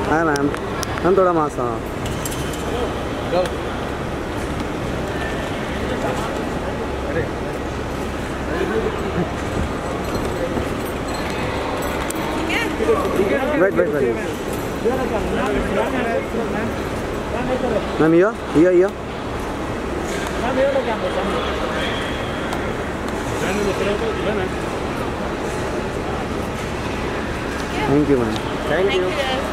Hi ma'am, ma'am थोड़ा मासा. Wait. Ma'am, here. Thank you, ma'am. Thank you.